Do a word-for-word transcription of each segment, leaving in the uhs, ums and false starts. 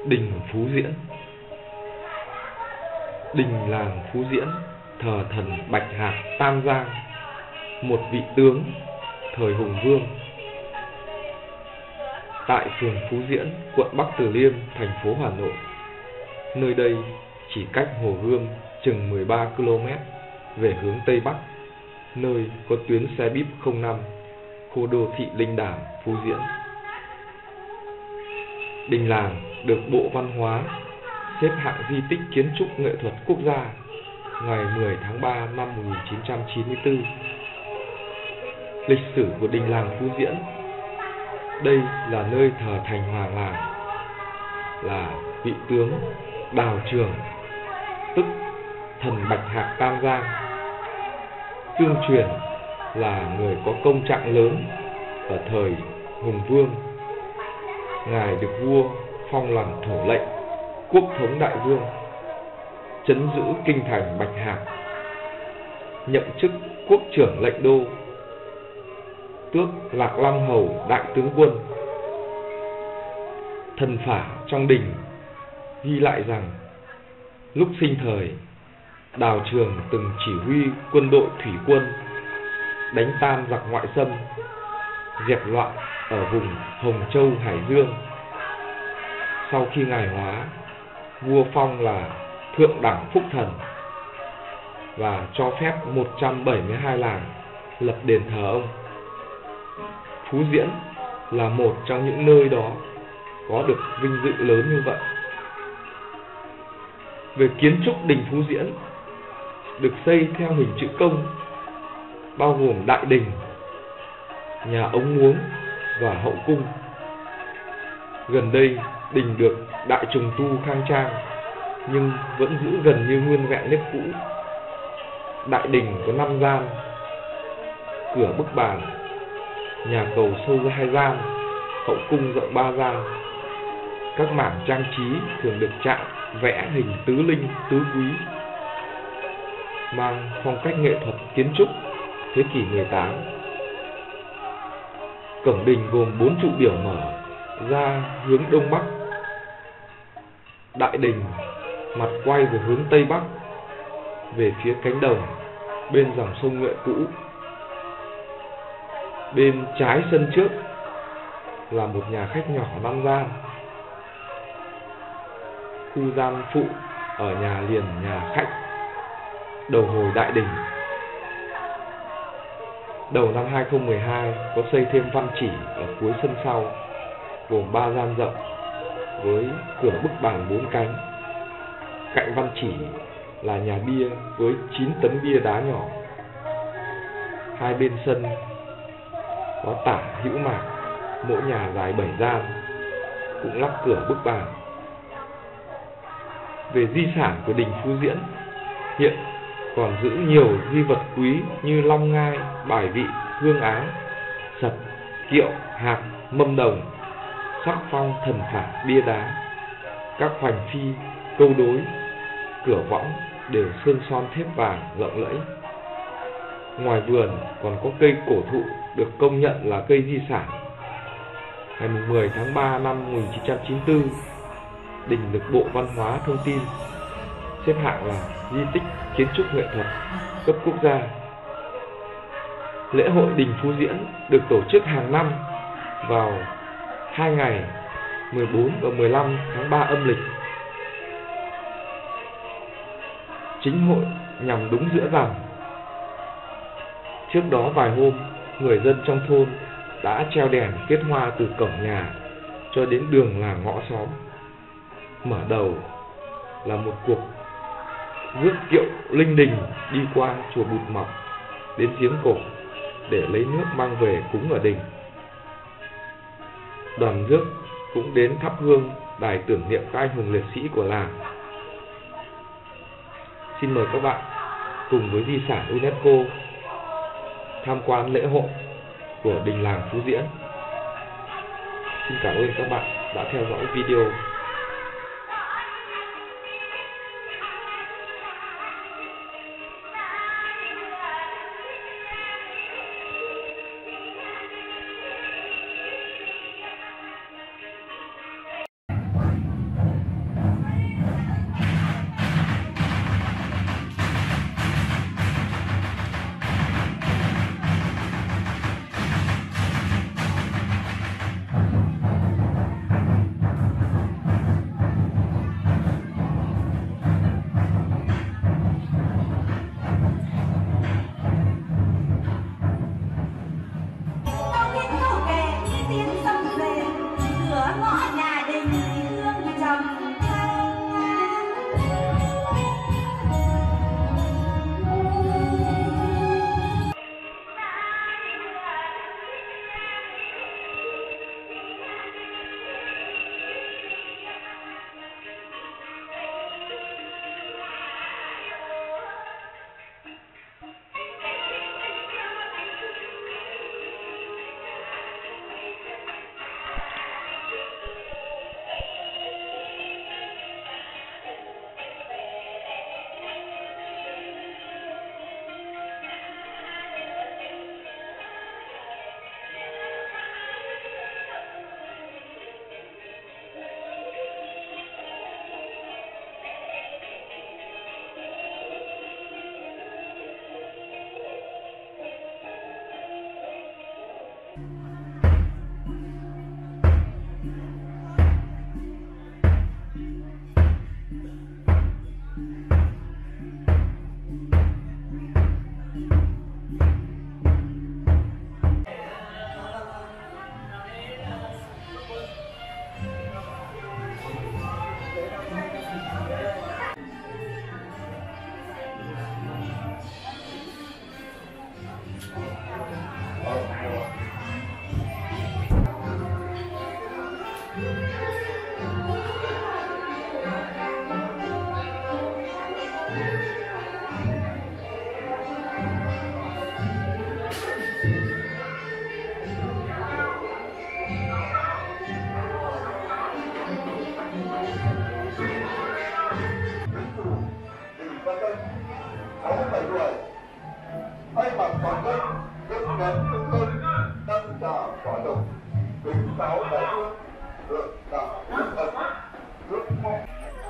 Đình Phú Diễn. Đình làng Phú Diễn thờ thần Bạch Hạc Tam Giang, một vị tướng thời Hùng Vương. Tại phường Phú Diễn, quận Bắc Từ Liêm, thành phố Hà Nội. Nơi đây chỉ cách Hồ Gươm chừng mười ba ki lô mét về hướng Tây Bắc, nơi có tuyến xe bíp không năm, khu đô thị linh đàm Phú Diễn. Đình làng được Bộ Văn hóa xếp hạng di tích kiến trúc nghệ thuật quốc gia ngày mười tháng ba năm một nghìn chín trăm chín mươi tư. Lịch sử của đình làng Phú Diễn. Đây là nơi thờ thành hoàng làng, là vị tướng Đào Trường, tức thần Bạch Hạc Tam Giang. Tương truyền là người có công trạng lớn ở thời Hùng Vương. Ngài được vua phong làm thổ lệnh, quốc thống đại vương, trấn giữ kinh thành Bạch Hạc, nhậm chức quốc trưởng lệnh đô, tước Lạc Long Hầu đại tướng quân. Thần phả trong đình ghi lại rằng lúc sinh thời, Đào Trường từng chỉ huy quân đội thủy quân đánh tan giặc ngoại xâm, dẹp loạn ở vùng Hồng Châu, Hải Dương. Sau khi ngài hóa, vua phong là thượng đẳng phúc thần và cho phép một trăm bảy mươi hai làng lập đền thờ ông. Phú Diễn là một trong những nơi đó có được vinh dự lớn như vậy. Về kiến trúc đình Phú Diễn, được xây theo hình chữ công, bao gồm đại đình, nhà ống nguống và hậu cung. Gần đây, đình được đại trùng tu khang trang, nhưng vẫn giữ gần như nguyên vẹn nếp cũ. Đại đình có năm gian, cửa bức bàn, nhà cầu sâu ra hai gian, hậu cung rộng ba gian. Các mảng trang trí thường được chạm vẽ hình tứ linh, tứ quý, mang phong cách nghệ thuật kiến trúc thế kỷ mười tám. Cổng đình gồm bốn trụ biểu mở ra hướng đông bắc. Đại đình mặt quay về hướng tây bắc, về phía cánh đồng bên dòng sông Nhuệ cũ. Bên trái sân trước là một nhà khách nhỏ năm gian. Khu gian phụ ở nhà liền nhà khách đầu hồi đại đình. Đầu năm hai không một hai có xây thêm văn chỉ ở cuối sân sau, gồm ba gian rộng với cửa bức bàn bốn cánh. Cạnh văn chỉ là nhà bia với chín tấm bia đá nhỏ. Hai bên sân có tả hữu mạc, mỗi nhà dài bảy gian, cũng lắp cửa bức bàn. Về di sản của đình Phú Diễn, hiện còn giữ nhiều di vật quý như long ngai, bài vị, hương áng, sập, kiệu, hạc, mâm đồng, sắc phong, thần phả, bia đá. Các hoành phi, câu đối, cửa võng đều sơn son thép vàng lộng lẫy. Ngoài vườn còn có cây cổ thụ được công nhận là cây di sản. Ngày mười tháng ba năm một nghìn chín trăm chín mươi tư, đình được Bộ Văn hóa Thông tin xếp hạng là di tích kiến trúc nghệ thuật cấp quốc gia. Lễ hội đình Phú Diễn được tổ chức hàng năm vào hai ngày mười bốn và mười lăm tháng ba âm lịch. Chính hội nhằm đúng giữa rằm. Trước đó vài hôm, người dân trong thôn đã treo đèn kết hoa từ cổng nhà cho đến đường làng ngõ xóm. Mở đầu là một cuộc rước kiệu linh đình đi qua chùa Bụt Mọc đến giếng cổ để lấy nước mang về cúng ở đình. Đoàn rước cũng đến thắp hương đài tưởng niệm các anh hùng liệt sĩ của làng. Xin mời các bạn cùng với di sản UNESCO tham quan lễ hội của đình làng Phú Diễn. Xin cảm ơn các bạn đã theo dõi video. thay mặt toàn dân rất ngắn tương thân đăng đà quả đồng kính cáo đại vương được đạo đức ẩn rất mong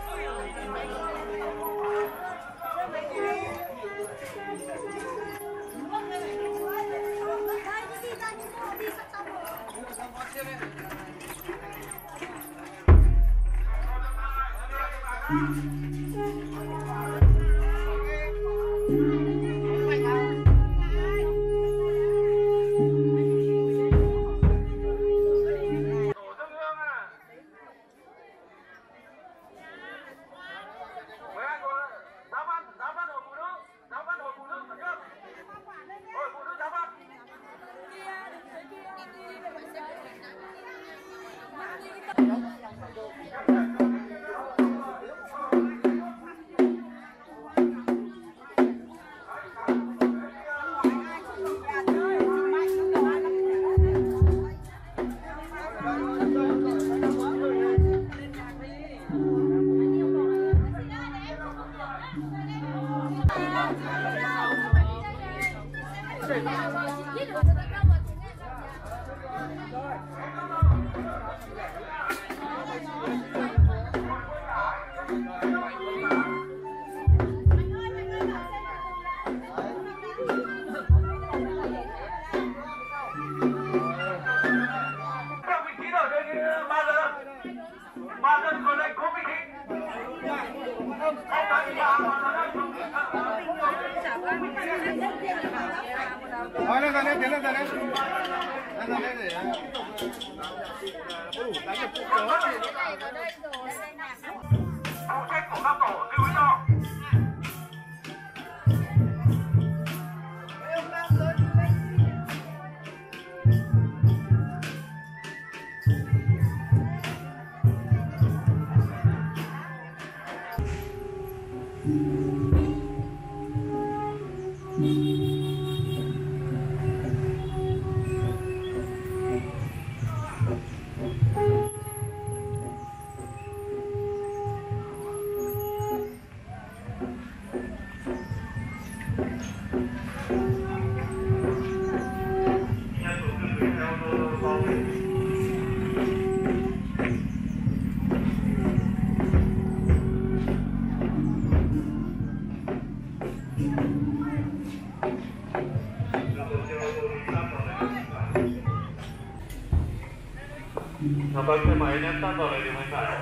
Thôi lên lên tiến lên lên lên lên lên để đủ đánh được cục đó. phụ trách của các tổ lưu ý cho. Nó có xe máy ném sát vào này thì mới phải.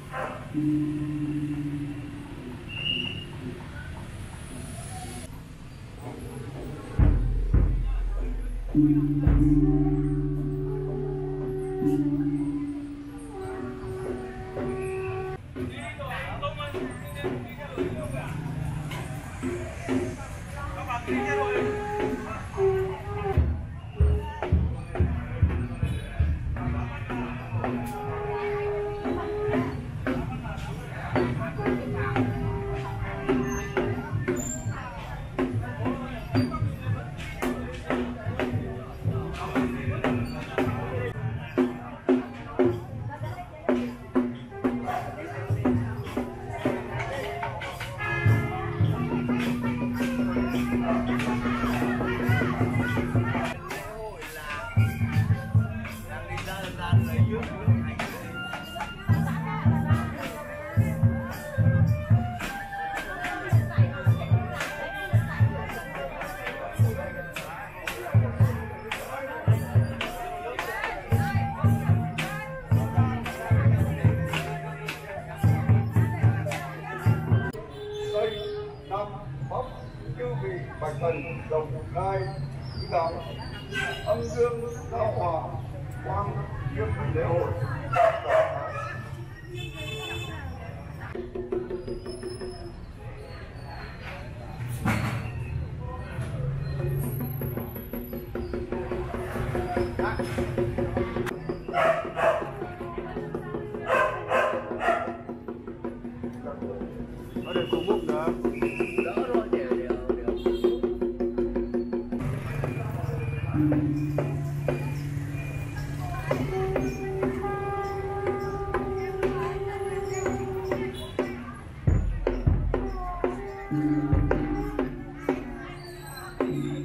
Bạch thần đồng nai tứ đạo âm dương giao hòa quang chiêm lễ hội. Facebook nữa. Đỡ rồi, đều đều đều. Thank you.